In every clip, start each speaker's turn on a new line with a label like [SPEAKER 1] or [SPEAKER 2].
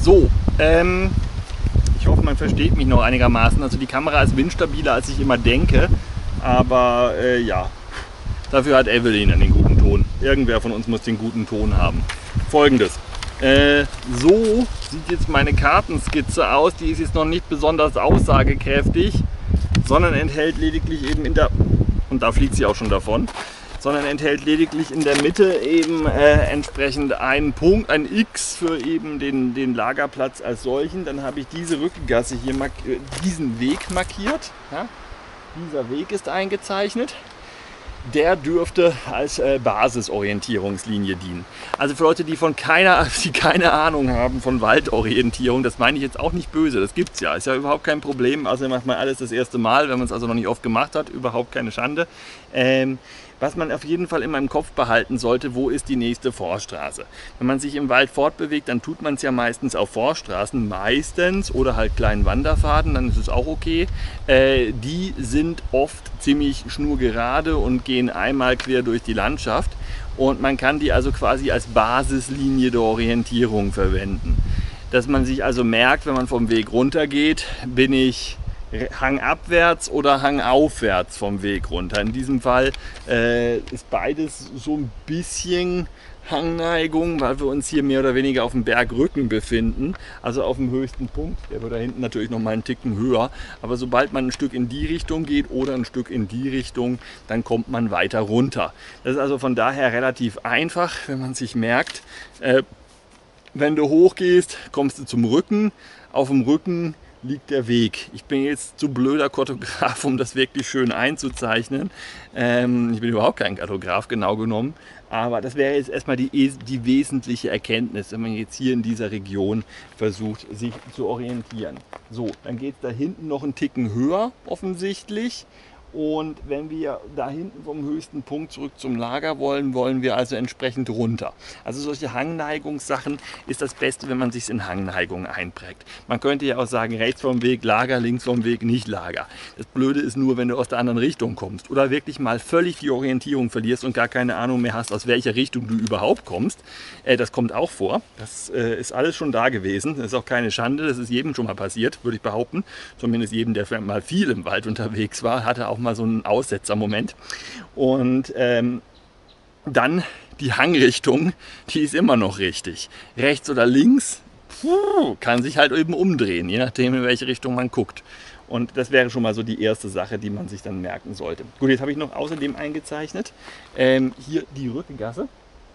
[SPEAKER 1] So, ich hoffe, man versteht mich noch einigermaßen. Also die Kamera ist windstabiler, als ich immer denke. Aber ja, dafür hat Evelyn den guten Ton. Irgendwer von uns muss den guten Ton haben. Folgendes. So sieht jetzt meine Kartenskizze aus. Die ist jetzt noch nicht besonders aussagekräftig, sondern enthält lediglich eben und da fliegt sie auch schon davon, sondern enthält lediglich in der Mitte eben entsprechend einen Punkt, ein X für eben den Lagerplatz als solchen. Dann habe ich diese Rückengasse hier, diesen Weg markiert. Ja? Dieser Weg ist eingezeichnet. Der dürfte als Basisorientierungslinie dienen. Also für Leute, die keine Ahnung haben von Waldorientierung, das meine ich jetzt auch nicht böse, das gibt's ja, ist ja überhaupt kein Problem. Also macht man alles das erste Mal, wenn man es also noch nicht oft gemacht hat, überhaupt keine Schande. Was man auf jeden Fall immer im Kopf behalten sollte, wo ist die nächste Forststraße? Wenn man sich im Wald fortbewegt, dann tut man es ja meistens auf Forststraßen, oder halt kleinen Wanderpfaden, dann ist es auch okay. Die sind oft ziemlich schnurgerade und gehen einmal quer durch die Landschaft und man kann die also quasi als Basislinie der Orientierung verwenden. Dass man sich also merkt, wenn man vom Weg runter geht, bin ich hangabwärts oder hangaufwärts vom Weg runter. In diesem Fall ist beides so ein bisschen Hangneigung, weil wir uns hier mehr oder weniger auf dem Bergrücken befinden, also auf dem höchsten Punkt. Der wird da hinten natürlich noch mal einen Ticken höher, aber sobald man ein Stück in die Richtung geht oder ein Stück in die Richtung, dann kommt man weiter runter. Das ist also von daher relativ einfach, wenn man sich merkt, wenn du hochgehst, kommst du zum Rücken, auf dem Rücken liegt der Weg. Ich bin jetzt zu blöder Kartograf, um das wirklich schön einzuzeichnen. Ich bin überhaupt kein Kartograf, genau genommen. Aber das wäre jetzt erstmal die wesentliche Erkenntnis, wenn man jetzt hier in dieser Region versucht, sich zu orientieren. So, dann geht es da hinten noch einen Ticken höher, offensichtlich. Und wenn wir da hinten vom höchsten Punkt zurück zum Lager wollen, wollen wir also entsprechend runter. Also solche Hangneigungssachen ist das Beste, wenn man sich in Hangneigungen einprägt. Man könnte ja auch sagen, rechts vom Weg Lager, links vom Weg nicht Lager. Das Blöde ist nur, wenn du aus der anderen Richtung kommst oder wirklich mal völlig die Orientierung verlierst und gar keine Ahnung mehr hast, aus welcher Richtung du überhaupt kommst. Das kommt auch vor. Das ist alles schon da gewesen. Das ist auch keine Schande. Das ist jedem schon mal passiert, würde ich behaupten. Zumindest jedem, der mal viel im Wald unterwegs war, hatte auch mal so einen Aussetzermoment. Und dann die Hangrichtung, die ist immer noch richtig. Rechts oder links kann sich halt eben umdrehen, je nachdem in welche Richtung man guckt. Und das wäre schon mal so die erste Sache, die man sich dann merken sollte. Gut, jetzt habe ich noch außerdem eingezeichnet, hier die Rückengasse.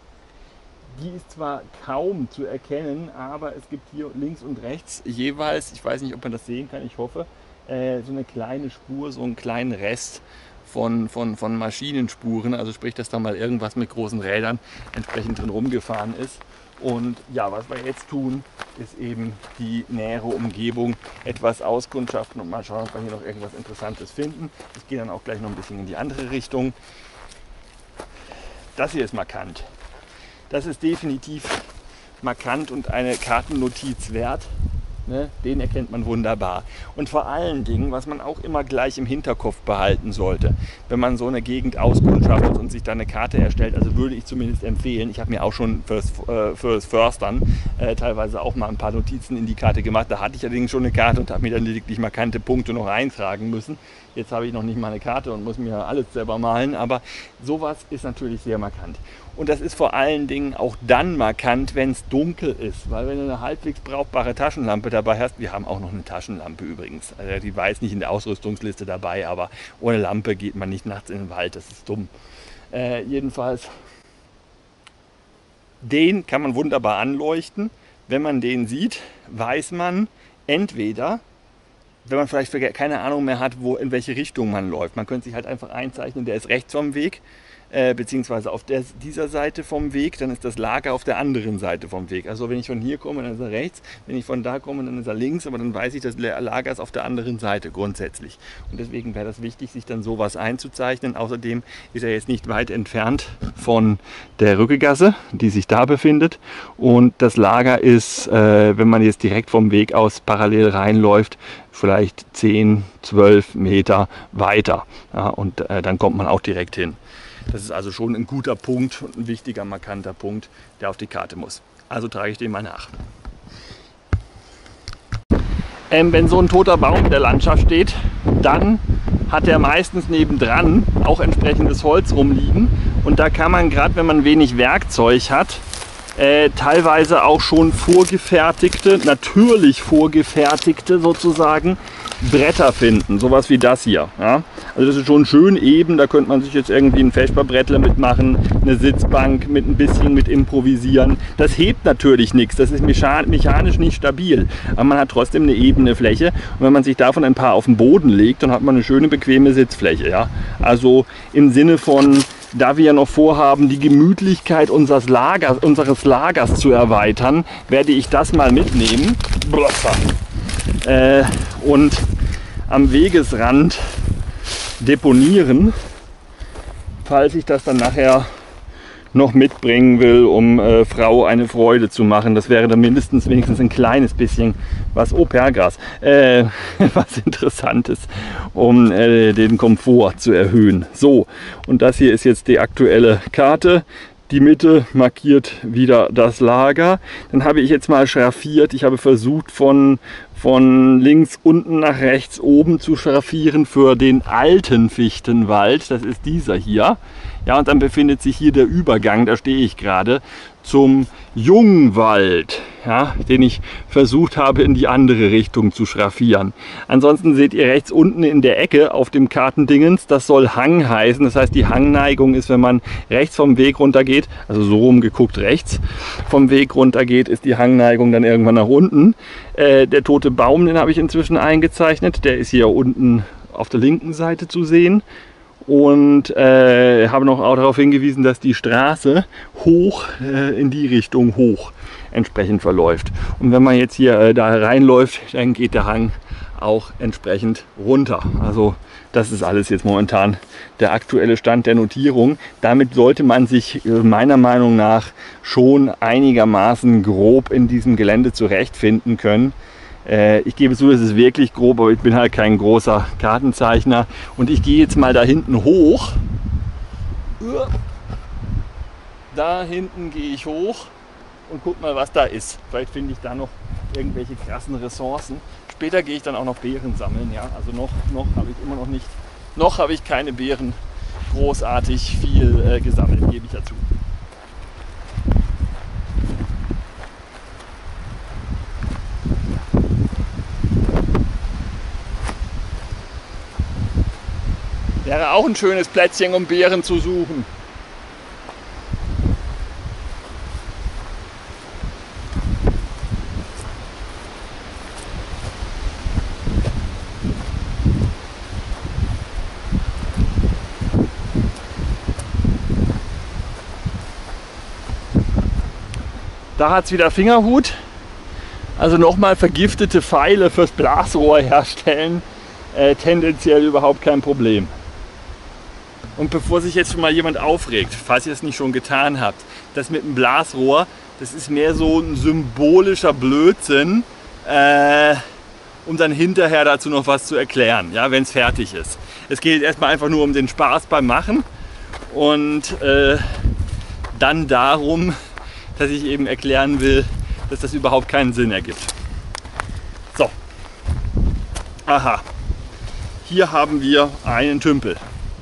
[SPEAKER 1] Die ist zwar kaum zu erkennen, aber es gibt hier links und rechts jeweils, ich weiß nicht, ob man das sehen kann, ich hoffe, so eine kleine Spur, so einen kleinen Rest von Maschinenspuren, also sprich, dass da mal irgendwas mit großen Rädern entsprechend drin rumgefahren ist. Und ja, was wir jetzt tun, ist eben die nähere Umgebung etwas auskundschaften und mal schauen, ob wir hier noch irgendwas Interessantes finden. Ich gehe dann auch gleich noch ein bisschen in die andere Richtung. Das hier ist markant. Das ist definitiv markant und eine Kartennotiz wert. Ne, den erkennt man wunderbar. Und vor allen Dingen, was man auch immer gleich im Hinterkopf behalten sollte, wenn man so eine Gegend auskundschaftet und sich da eine Karte erstellt, also würde ich zumindest empfehlen, ich habe mir auch schon fürs Förstern teilweise auch mal ein paar Notizen in die Karte gemacht, da hatte ich allerdings schon eine Karte und habe mir dann lediglich markante Punkte noch eintragen müssen. Jetzt habe ich noch nicht mal eine Karte und muss mir alles selber malen, aber sowas ist natürlich sehr markant. Und das ist vor allen Dingen auch dann markant, wenn es dunkel ist, weil wenn du eine halbwegs brauchbare Taschenlampe dabei hast, wir haben auch noch eine Taschenlampe übrigens, also die war jetzt nicht in der Ausrüstungsliste dabei, aber ohne Lampe geht man nicht nachts in den Wald, das ist dumm. Jedenfalls, den kann man wunderbar anleuchten. Wenn man den sieht, weiß man entweder, wenn man vielleicht keine Ahnung mehr hat, in welche Richtung man läuft. Man könnte sich halt einfach einzeichnen, der ist rechts vom Weg, beziehungsweise auf dieser Seite vom Weg, dann ist das Lager auf der anderen Seite vom Weg. Also wenn ich von hier komme, dann ist er rechts, wenn ich von da komme, dann ist er links, aber dann weiß ich, das Lager ist auf der anderen Seite grundsätzlich. Und deswegen wäre das wichtig, sich dann sowas einzuzeichnen. Außerdem ist er jetzt nicht weit entfernt von der Rückegasse, die sich da befindet. Und das Lager ist, wenn man jetzt direkt vom Weg aus parallel reinläuft, vielleicht 10, 12 Meter weiter. Ja, und dann kommt man auch direkt hin. Das ist also schon ein guter Punkt und ein wichtiger, markanter Punkt, der auf die Karte muss. Also trage ich den mal nach. Wenn so ein toter Baum in der Landschaft steht, dann hat er meistens nebendran auch entsprechendes Holz rumliegen. Und da kann man, gerade wenn man wenig Werkzeug hat, teilweise auch schon vorgefertigte, natürlich vorgefertigte sozusagen, Bretter finden, sowas wie das hier. Ja? Also das ist schon schön eben, da könnte man sich jetzt irgendwie ein Fechtbarbrettle mitmachen, eine Sitzbank mit ein bisschen mit improvisieren. Das hebt natürlich nichts, das ist mechanisch nicht stabil, aber man hat trotzdem eine ebene Fläche und wenn man sich davon ein paar auf den Boden legt, dann hat man eine schöne bequeme Sitzfläche. Ja? Also im Sinne von, da wir ja noch vorhaben, die Gemütlichkeit unseres Lagers zu erweitern, werde ich das mal mitnehmen. Und am Wegesrand deponieren, falls ich das dann nachher noch mitbringen will, um Frau eine Freude zu machen. Das wäre dann wenigstens ein kleines bisschen was, Pergras, was Interessantes, um den Komfort zu erhöhen. So, und das hier ist jetzt die aktuelle Karte. Die Mitte markiert wieder das Lager. Dann habe ich jetzt mal schraffiert. Ich habe versucht von links unten nach rechts oben zu schraffieren für den alten Fichtenwald. Das ist dieser hier. Ja, und dann befindet sich hier der Übergang, da stehe ich gerade, zum Jungwald, ja, den ich versucht habe in die andere Richtung zu schraffieren. Ansonsten seht ihr rechts unten in der Ecke auf dem Kartendingens, das soll Hang heißen. Das heißt, die Hangneigung ist, wenn man rechts vom Weg runter geht, also so rum geguckt rechts vom Weg runter geht, ist die Hangneigung dann irgendwann nach unten. Der tote Baum, den habe ich inzwischen eingezeichnet, der ist hier unten auf der linken Seite zu sehen. Und habe noch auch darauf hingewiesen, dass die Straße hoch in die Richtung hoch entsprechend verläuft. Und wenn man jetzt hier da reinläuft, dann geht der Hang auch entsprechend runter. Also das ist alles jetzt momentan der aktuelle Stand der Notierung. Damit sollte man sich meiner Meinung nach schon einigermaßen grob in diesem Gelände zurechtfinden können. Ich gebe zu, das ist wirklich grob, aber ich bin halt kein großer Kartenzeichner. Und ich gehe jetzt mal da hinten hoch. Da hinten gehe ich hoch und guck mal, was da ist. Vielleicht finde ich da noch irgendwelche krassen Ressourcen. Später gehe ich dann auch noch Beeren sammeln. Ja? Also noch habe ich immer noch nicht, noch habe ich keine Beeren großartig viel gesammelt, gebe ich dazu. Wäre auch ein schönes Plätzchen, um Beeren zu suchen. Da hat es wieder Fingerhut. Also nochmal vergiftete Pfeile fürs Blasrohr herstellen. Tendenziell überhaupt kein Problem. Und bevor sich jetzt schon mal jemand aufregt, falls ihr es nicht schon getan habt, das mit dem Blasrohr, das ist mehr so ein symbolischer Blödsinn, um dann hinterher dazu noch was zu erklären, ja, wenn es fertig ist. Es geht erstmal einfach nur um den Spaß beim Machen und dann darum, dass ich eben erklären will, dass das überhaupt keinen Sinn ergibt. So, aha, hier haben wir einen Tümpel.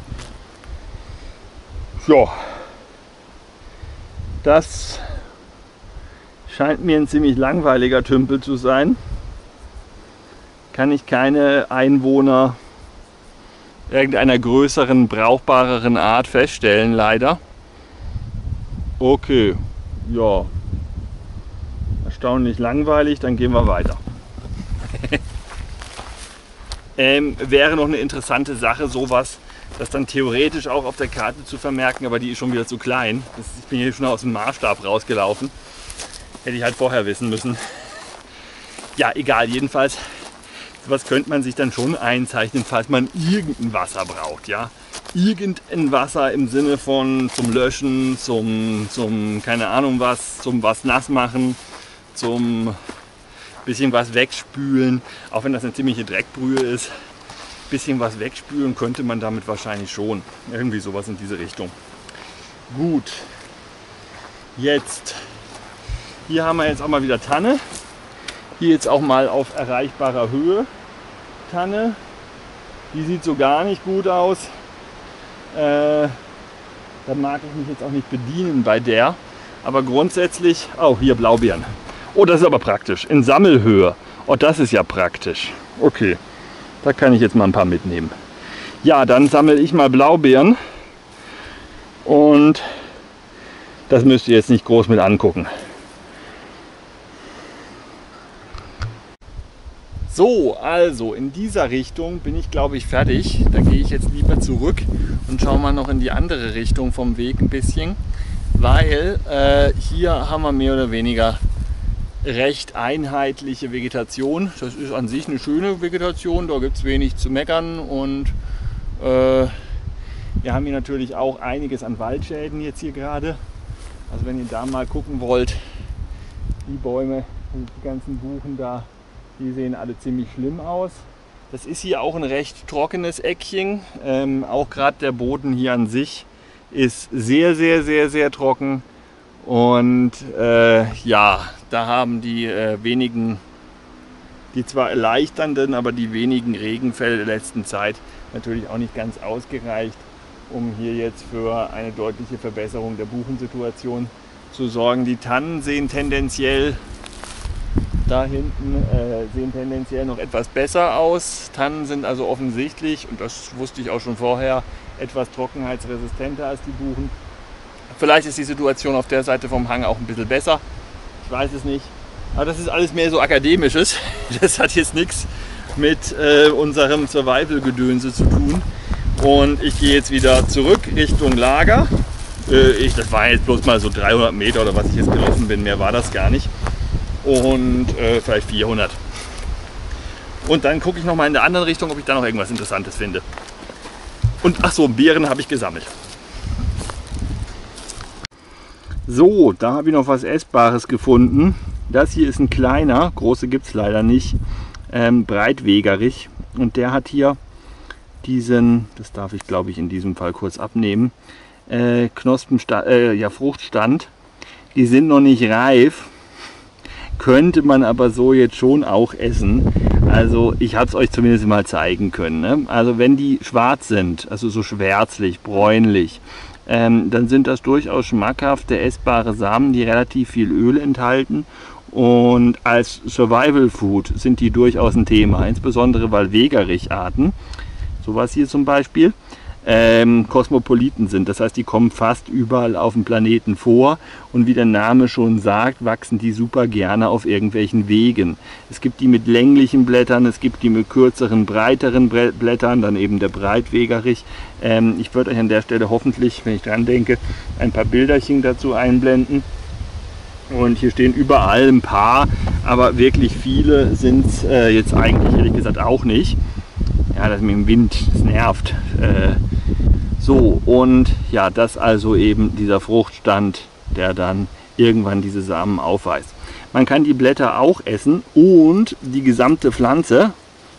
[SPEAKER 1] Ja, das scheint mir ein ziemlich langweiliger Tümpel zu sein. Kann ich keine Einwohner irgendeiner größeren, brauchbareren Art feststellen, leider. Okay, ja, erstaunlich langweilig, dann gehen wir weiter. Wäre noch eine interessante Sache, sowas, das dann theoretisch auch auf der Karte zu vermerken, aber die ist schon wieder zu klein. Ich bin hier schon aus dem Maßstab rausgelaufen. Hätte ich halt vorher wissen müssen. Ja, egal, jedenfalls, sowas könnte man sich dann schon einzeichnen, falls man irgendein Wasser braucht, ja. Irgendein Wasser im Sinne von zum Löschen, zum keine Ahnung was, zum was nass machen, zum bisschen was wegspülen, auch wenn das eine ziemliche Dreckbrühe ist. Bisschen was wegspülen könnte man damit wahrscheinlich schon. Irgendwie sowas in diese Richtung. Gut. Jetzt. Hier haben wir jetzt auch mal wieder Tanne. Hier jetzt auch mal auf erreichbarer Höhe. Tanne, die sieht so gar nicht gut aus. Da mag ich mich jetzt auch nicht bedienen bei der. Aber grundsätzlich, oh, hier Blaubeeren. Oh, das ist aber praktisch. In Sammelhöhe. Oh, das ist ja praktisch. Okay, da kann ich jetzt mal ein paar mitnehmen. Ja, dann sammle ich mal Blaubeeren. Und das müsst ihr jetzt nicht groß mit angucken. So, also in dieser Richtung bin ich, glaube ich, fertig. Da gehe ich jetzt lieber zurück und schaue mal noch in die andere Richtung vom Weg ein bisschen. Weil hier haben wir mehr oder weniger recht einheitliche Vegetation. Das ist an sich eine schöne Vegetation, da gibt es wenig zu meckern. Und wir haben hier natürlich auch einiges an Waldschäden jetzt hier gerade. Also wenn ihr da mal gucken wollt, die Bäume und die ganzen Buchen da, die sehen alle ziemlich schlimm aus. Das ist hier auch ein recht trockenes Eckchen. Auch gerade der Boden hier an sich ist sehr, sehr, sehr, sehr trocken. Und ja, da haben die wenigen, die zwar erleichternden, aber die wenigen Regenfälle der letzten Zeit natürlich auch nicht ganz ausgereicht, um hier jetzt für eine deutliche Verbesserung der Buchensituation zu sorgen. Die Tannen sehen tendenziell da hinten sehen tendenziell noch etwas besser aus. Tannen sind also offensichtlich, und das wusste ich auch schon vorher, etwas trockenheitsresistenter als die Buchen. Vielleicht ist die Situation auf der Seite vom Hang auch ein bisschen besser. Ich weiß es nicht. Aber das ist alles mehr so Akademisches. Das hat jetzt nichts mit unserem Survival-Gedönse zu tun. Und ich gehe jetzt wieder zurück Richtung Lager. Das war jetzt bloß mal so 300 Meter oder was ich jetzt gelaufen bin. Mehr war das gar nicht. Und vielleicht 400. Und dann gucke ich noch mal in der anderen Richtung, ob ich da noch irgendwas Interessantes finde. Und ach so, Beeren habe ich gesammelt. So, da habe ich noch was Essbares gefunden. Das hier ist ein kleiner, große gibt es leider nicht, Breitwegerich. Und der hat hier diesen, das darf ich glaube ich in diesem Fall kurz abnehmen, Fruchtstand. Die sind noch nicht reif. Könnte man aber so jetzt schon auch essen. Also ich habe es euch zumindest mal zeigen können. Ne? Also wenn die schwarz sind, also so schwärzlich, bräunlich, dann sind das durchaus schmackhafte, essbare Samen, die relativ viel Öl enthalten. Und als Survival Food sind die durchaus ein Thema, insbesondere weil Wegerich-Arten, sowas hier zum Beispiel, Kosmopoliten sind. Das heißt, die kommen fast überall auf dem Planeten vor und wie der Name schon sagt, wachsen die super gerne auf irgendwelchen Wegen. Es gibt die mit länglichen Blättern, es gibt die mit kürzeren, breiteren Blättern, dann eben der Breitwegerich. Ich würde euch an der Stelle hoffentlich, wenn ich dran denke, ein paar Bilderchen dazu einblenden. Und hier stehen überall ein paar, aber wirklich viele sind es jetzt eigentlich ehrlich gesagt auch nicht. Ja, das mit dem Wind, das nervt. So, und ja, das also eben dieser Fruchtstand, der dann irgendwann diese Samen aufweist. Man kann die Blätter auch essen und die gesamte Pflanze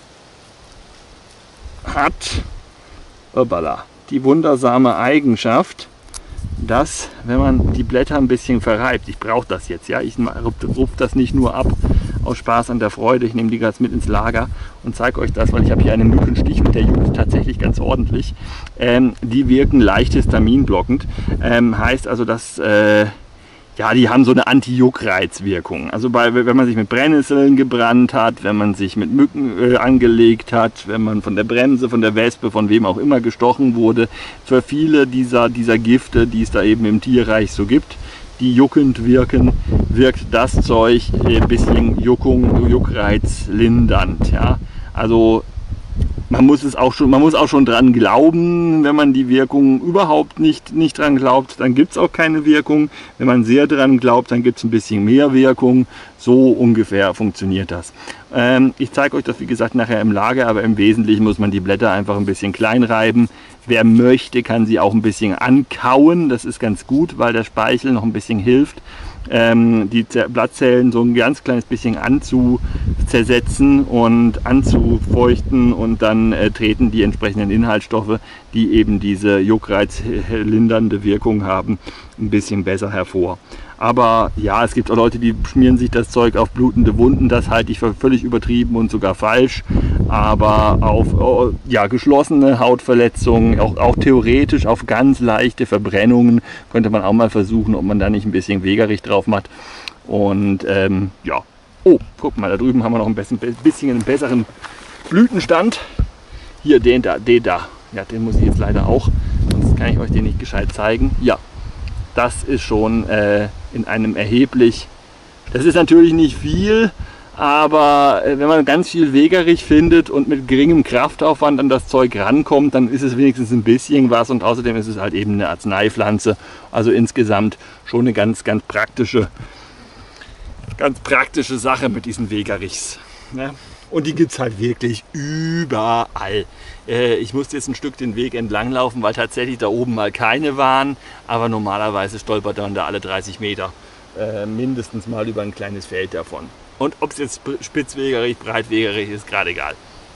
[SPEAKER 1] hat die wundersame Eigenschaft, dass, wenn man die Blätter ein bisschen verreibt, ich brauche das jetzt, ja, ich rupfe das nicht nur ab aus Spaß an der Freude, ich nehme die ganz mit ins Lager und zeige euch das, weil ich habe hier einen Mückenstich und der juckt tatsächlich ganz ordentlich. Die wirken leicht histaminblockend, heißt also, dass ja, die haben so eine Anti-Juckreizwirkung. Also wenn man sich mit Brennnesseln gebrannt hat, wenn man sich mit Mücken angelegt hat, wenn man von der Bremse, von der Wespe, von wem auch immer gestochen wurde, für viele dieser Gifte, die es da eben im Tierreich so gibt, die juckend wirken, wirkt das Zeug ein bisschen juckreizlindernd. Ja? Also man muss auch schon dran glauben. Wenn man die Wirkung überhaupt nicht dran glaubt, dann gibt es auch keine Wirkung. Wenn man sehr dran glaubt, dann gibt es ein bisschen mehr Wirkung. So ungefähr funktioniert das. Ich zeige euch das wie gesagt nachher im Lager, aber im Wesentlichen muss man die Blätter einfach ein bisschen klein reiben. Wer möchte, kann sie auch ein bisschen ankauen. Das ist ganz gut, weil der Speichel noch ein bisschen hilft, die Blattzellen so ein ganz kleines bisschen anzuzersetzen und anzufeuchten, und dann treten die entsprechenden Inhaltsstoffe, die eben diese juckreizlindernde Wirkung haben, ein bisschen besser hervor. Aber ja, es gibt auch Leute, die schmieren sich das Zeug auf blutende Wunden. Das halte ich für völlig übertrieben und sogar falsch. Aber auf ja, geschlossene Hautverletzungen, auch theoretisch auf ganz leichte Verbrennungen, könnte man auch mal versuchen, ob man da nicht ein bisschen Wegerich drauf macht. Und ja, oh, guck mal, da drüben haben wir noch ein bisschen einen besseren Blütenstand. Hier, den da. Ja, den muss ich jetzt leider auch, sonst kann ich euch den nicht gescheit zeigen. Ja, das ist schon in einem erheblich, das ist natürlich nicht viel, aber wenn man ganz viel Wegerich findet und mit geringem Kraftaufwand an das Zeug rankommt, dann ist es wenigstens ein bisschen was und außerdem ist es halt eben eine Arzneipflanze. Also insgesamt schon eine ganz praktische Sache mit diesen Wegerichs. Ne? Und die gibt es halt wirklich überall. Ich musste jetzt ein Stück den Weg entlang laufen, weil tatsächlich da oben mal keine waren. Aber normalerweise stolpert man da alle 30 Meter mindestens mal über ein kleines Feld davon. Und ob es jetzt Spitzwegerich, Breitwegerich ist, gerade egal.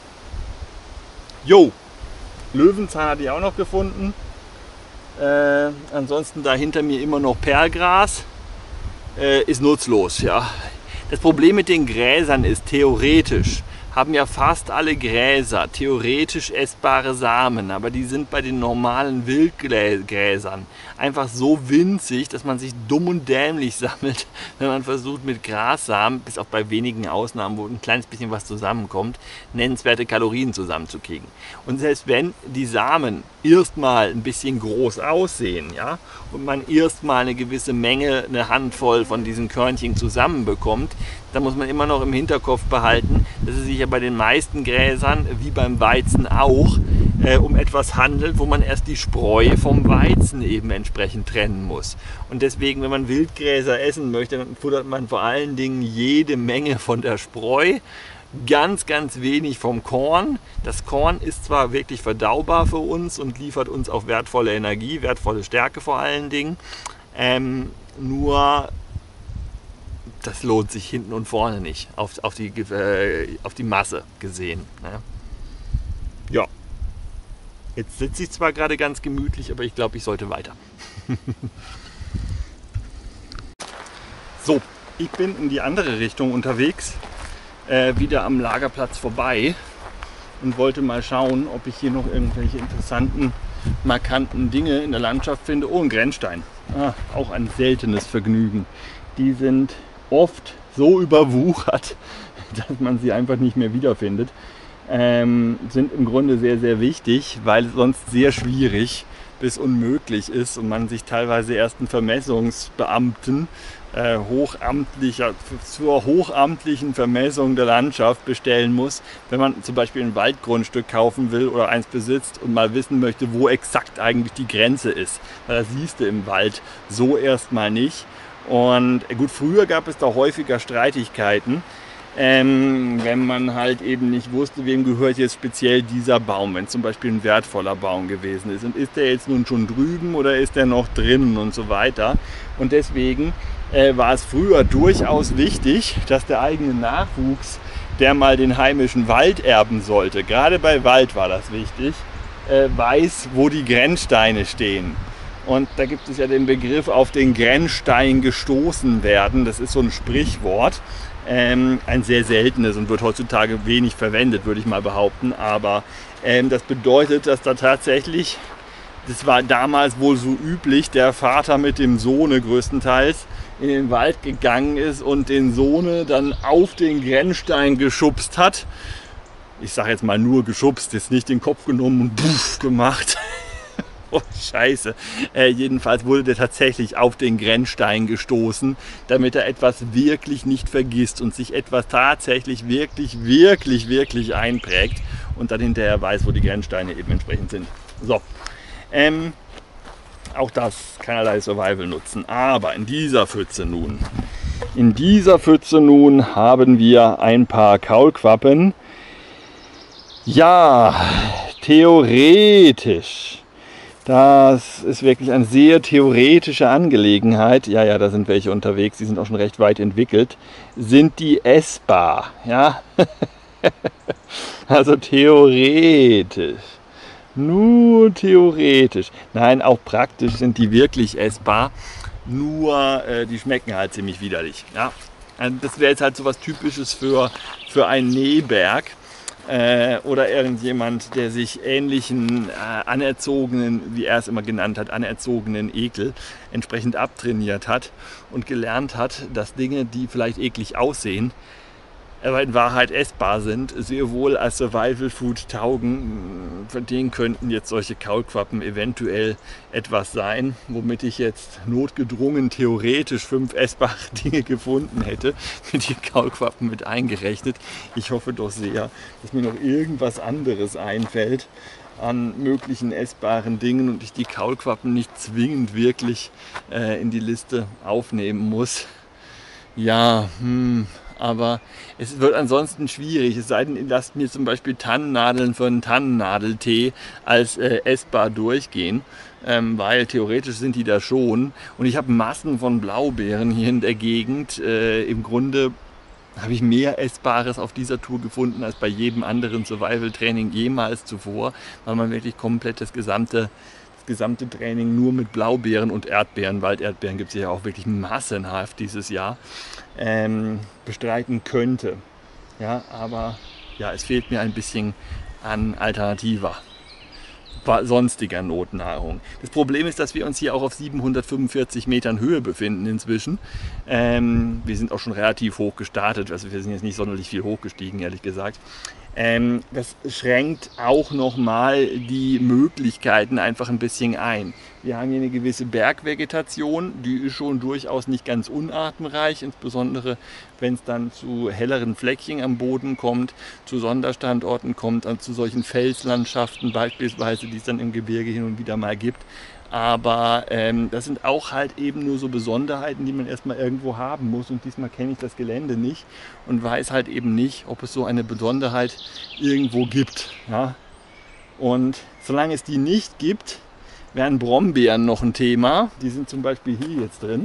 [SPEAKER 1] Jo, Löwenzahn hatte ich auch noch gefunden. Ansonsten da hinter mir immer noch Perlgras. Ist nutzlos, ja. Das Problem mit den Gräsern ist, theoretisch haben ja fast alle Gräser theoretisch essbare Samen, aber die sind bei den normalen Wildgräsern einfach so winzig, dass man sich dumm und dämlich sammelt, wenn man versucht mit Grassamen, bis auf bei wenigen Ausnahmen, wo ein kleines bisschen was zusammenkommt, nennenswerte Kalorien zusammenzukriegen. Und selbst wenn die Samen erstmal ein bisschen groß aussehen, ja, und man erstmal eine gewisse Menge, eine Handvoll von diesen Körnchen zusammenbekommt, dann muss man immer noch im Hinterkopf behalten, dass es sich ja bei den meisten Gräsern, wie beim Weizen auch, um etwas handelt, wo man erst die Spreu vom Weizen eben entsprechend trennen muss. Und deswegen, wenn man Wildgräser essen möchte, dann futtert man vor allen Dingen jede Menge von der Spreu, ganz wenig vom Korn. Das Korn ist zwar wirklich verdaubar für uns und liefert uns auch wertvolle Energie, wertvolle Stärke vor allen Dingen, nur das lohnt sich hinten und vorne nicht, auf die Masse gesehen. Ne? Ja, jetzt sitze ich zwar gerade ganz gemütlich, aber ich glaube, ich sollte weiter. So, ich bin in die andere Richtung unterwegs, wieder am Lagerplatz vorbei und wollte mal schauen, ob ich hier noch irgendwelche interessanten, markanten Dinge in der Landschaft finde. Oh, ein Grenzstein, auch ein seltenes Vergnügen. Die sind oft so überwuchert, dass man sie einfach nicht mehr wiederfindet. Sind im Grunde sehr wichtig, weil es sonst sehr schwierig bis unmöglich ist und man sich teilweise erst einen Vermessungsbeamten zur hochamtlichen Vermessung der Landschaft bestellen muss, wenn man zum Beispiel ein Waldgrundstück kaufen will oder eins besitzt und mal wissen möchte, wo exakt eigentlich die Grenze ist. Weil das siehst du im Wald so erstmal nicht. Und gut, früher gab es da häufiger Streitigkeiten, wenn man halt eben nicht wusste, wem gehört jetzt speziell dieser Baum, wenn es zum Beispiel ein wertvoller Baum gewesen ist. Und ist der jetzt nun schon drüben oder ist der noch drinnen und so weiter. Und deswegen war es früher durchaus wichtig, dass der eigene Nachwuchs, der mal den heimischen Wald erben sollte, gerade bei Wald war das wichtig, weiß, wo die Grenzsteine stehen. Und da gibt es ja den Begriff auf den Grenzstein gestoßen werden. Das ist so ein Sprichwort, ein sehr seltenes und wird heutzutage wenig verwendet, würde ich mal behaupten. Aber das bedeutet, dass da tatsächlich, das war damals wohl so üblich, der Vater mit dem Sohne größtenteils in den Wald gegangen ist und den Sohne dann auf den Grenzstein geschubst hat. Ich sage jetzt mal nur geschubst, jetzt nicht den Kopf genommen und puff gemacht. Oh, Scheiße. Jedenfalls wurde der tatsächlich auf den Grenzstein gestoßen, damit er etwas wirklich nicht vergisst und sich etwas tatsächlich wirklich einprägt und dann hinterher weiß, wo die Grenzsteine eben entsprechend sind. So. Auch das keinerlei Survival nutzen. Aber in dieser Pfütze nun haben wir ein paar Kaulquappen. Ja, theoretisch. Das ist wirklich eine sehr theoretische Angelegenheit. Ja, da sind welche unterwegs, die sind auch schon recht weit entwickelt. Sind die essbar? Ja, also theoretisch. Nur theoretisch. Nein, auch praktisch sind die wirklich essbar. nur die schmecken halt ziemlich widerlich. Ja? Also das wäre jetzt halt so was Typisches für einen Nähberg. Oder irgendjemand, der sich ähnlichen anerzogenen, wie er es immer genannt hat, anerzogenen Ekel entsprechend abtrainiert hat und gelernt hat, dass Dinge, die vielleicht eklig aussehen, aber in Wahrheit essbar sind, sehr wohl als Survival Food taugen. Von denen könnten jetzt solche Kaulquappen eventuell etwas sein, womit ich jetzt notgedrungen theoretisch 5 essbare Dinge gefunden hätte, mit die Kaulquappen mit eingerechnet. Ich hoffe doch sehr, dass mir noch irgendwas anderes einfällt an möglichen essbaren Dingen und ich die Kaulquappen nicht zwingend wirklich in die Liste aufnehmen muss. Ja, aber es wird ansonsten schwierig, es sei denn, ihr lasst mir zum Beispiel Tannennadeln für einen Tannennadeltee als essbar durchgehen, weil theoretisch sind die da schon. Und ich habe Massen von Blaubeeren hier in der Gegend. Im Grunde habe ich mehr Essbares auf dieser Tour gefunden als bei jedem anderen Survival-Training jemals zuvor, weil man wirklich komplett das gesamte Training nur mit Blaubeeren und Erdbeeren, Walderdbeeren gibt es ja auch wirklich massenhaft dieses Jahr, bestreiten könnte. Ja, aber ja, es fehlt mir ein bisschen an alternativer, sonstiger Notnahrung. Das Problem ist, dass wir uns hier auch auf 745 Metern Höhe befinden inzwischen. Wir sind auch schon relativ hoch gestartet, also wir sind jetzt nicht sonderlich viel hochgestiegen, ehrlich gesagt. Das schränkt auch nochmal die Möglichkeiten einfach ein bisschen ein. Wir haben hier eine gewisse Bergvegetation, die ist schon durchaus nicht ganz unartenreich, insbesondere wenn es dann zu helleren Fleckchen am Boden kommt, zu Sonderstandorten kommt, zu solchen Felslandschaften beispielsweise, die es dann im Gebirge hin und wieder mal gibt. Aber das sind auch halt eben nur so Besonderheiten, die man erstmal irgendwo haben muss. Und diesmal kenne ich das Gelände nicht und weiß halt eben nicht, ob es so eine Besonderheit irgendwo gibt. Ja? Und solange es die nicht gibt, wären Brombeeren noch ein Thema. Die sind zum Beispiel hier jetzt drin.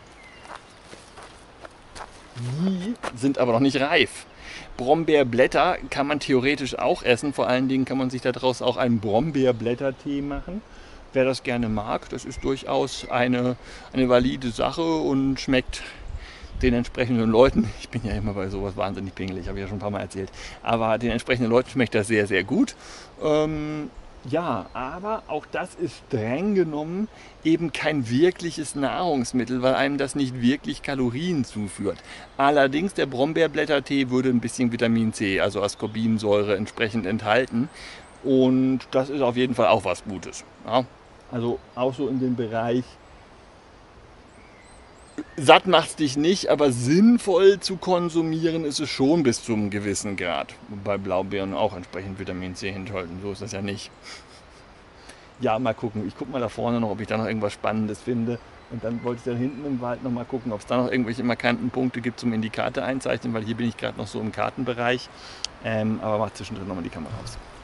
[SPEAKER 1] Die sind aber noch nicht reif. Brombeerblätter kann man theoretisch auch essen. Vor allen Dingen kann man sich daraus auch einen Brombeerblättertee machen. Wer das gerne mag, das ist durchaus eine valide Sache und schmeckt den entsprechenden Leuten, ich bin ja immer bei sowas wahnsinnig pingelig, habe ich ja schon ein paar Mal erzählt, aber den entsprechenden Leuten schmeckt das sehr, sehr gut. Ja, aber auch das ist streng genommen eben kein wirkliches Nahrungsmittel, weil einem das nicht wirklich Kalorien zuführt. Allerdings der Brombeerblättertee würde ein bisschen Vitamin C, also Ascorbinsäure, entsprechend enthalten. Und das ist auf jeden Fall auch was Gutes. Ja? Also auch so in dem Bereich, satt macht es dich nicht, aber sinnvoll zu konsumieren ist es schon bis zu einem gewissen Grad. Bei Blaubeeren auch entsprechend Vitamin C enthalten, so ist das ja nicht. Ja, mal gucken. Ich gucke mal da vorne noch, ob ich da noch irgendwas Spannendes finde. Und dann wollte ich da hinten im Wald noch mal gucken, ob es da noch irgendwelche markanten Punkte gibt zum Indikator einzeichnen, weil hier bin ich gerade noch so im Kartenbereich. Aber mache zwischendrin noch mal die Kamera aus.